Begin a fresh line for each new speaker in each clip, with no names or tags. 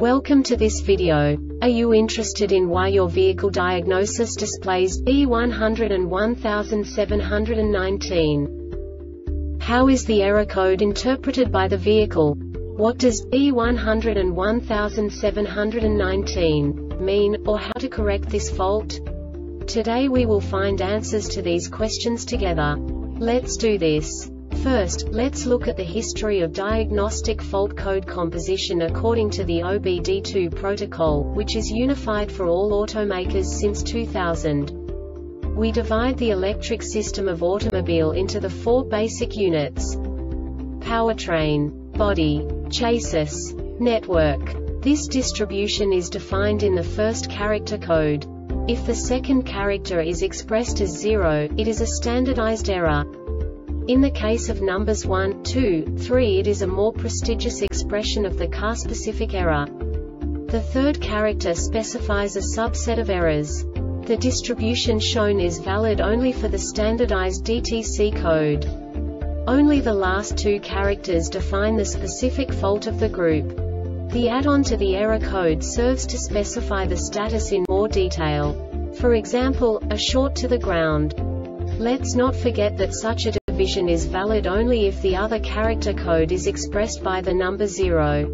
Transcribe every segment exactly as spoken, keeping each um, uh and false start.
Welcome to this video. Are you interested in why your vehicle diagnosis displays E one hundred one thousand seven hundred nineteen? How is the error code interpreted by the vehicle? What does E one hundred one thousand seven hundred nineteen mean, or how to correct this fault? Today we will find answers to these questions together. Let's do this. First, let's look at the history of diagnostic fault code composition according to the O B D two protocol, which is unified for all automakers since two thousand. We divide the electric system of automobile into the four basic units: powertrain, body, chassis, network. This distribution is defined in the first character code. If the second character is expressed as zero, it is a standardized error. In the case of numbers one, two, three, it is a more prestigious expression of the car-specific error. The third character specifies a subset of errors. The distribution shown is valid only for the standardized D T C code. Only the last two characters define the specific fault of the group. The add-on to the error code serves to specify the status in more detail. For example, a short to the ground. Let's not forget that such a division is valid only if the other character code is expressed by the number zero.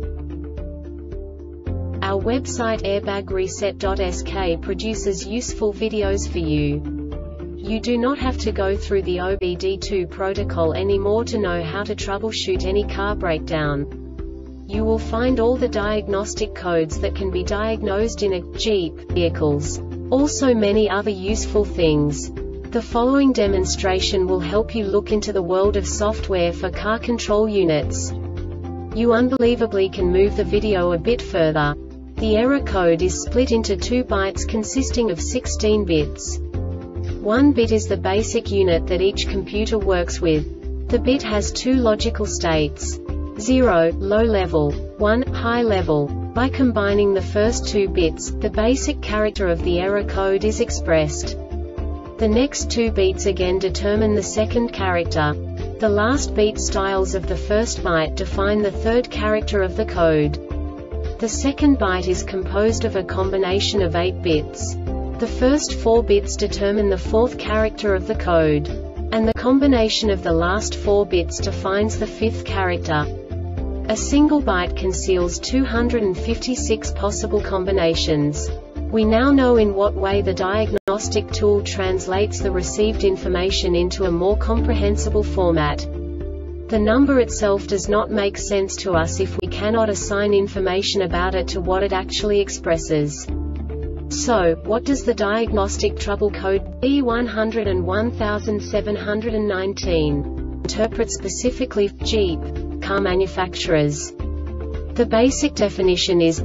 Our website airbag reset dot S K produces useful videos for you. You do not have to go through the O B D two protocol anymore to know how to troubleshoot any car breakdown. You will find all the diagnostic codes that can be diagnosed in a Jeep vehicles. Also many other useful things. The following demonstration will help you look into the world of software for car control units. You unbelievably can move the video a bit further. The error code is split into two bytes consisting of sixteen bits. One bit is the basic unit that each computer works with. The bit has two logical states: zero, low level, one, high level. By combining the first two bits, the basic character of the error code is expressed. The next two beats again determine the second character. The last beat styles of the first byte define the third character of the code. The second byte is composed of a combination of eight bits. The first four bits determine the fourth character of the code. And the combination of the last four bits defines the fifth character. A single byte conceals two hundred fifty-six possible combinations. We now know in what way the diagnostic tool translates the received information into a more comprehensible format. The number itself does not make sense to us if we cannot assign information about it to what it actually expresses. So, what does the diagnostic trouble code E one hundred one thousand seven hundred nineteen interpret specifically for Jeep car manufacturers? The basic definition is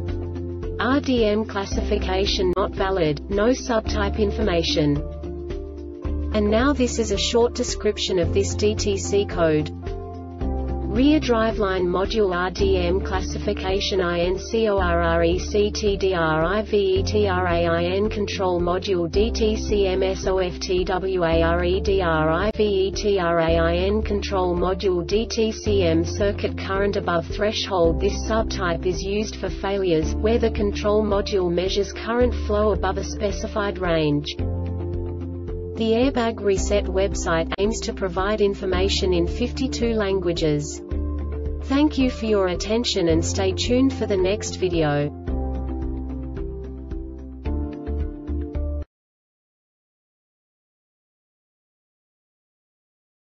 R D M classification not valid, no subtype information. And now this is a short description of this D T C code. Rear driveline module R D M classification INCORRECTDRIVETRAIN control module D T C M S O F T W A R E D R I V E T R A I N control module D T C M circuit current above threshold. This subtype is used for failures, where the control module measures current flow above a specified range. The Airbag Reset website aims to provide information in fifty-two languages. Thank you for your attention and stay tuned for the next video.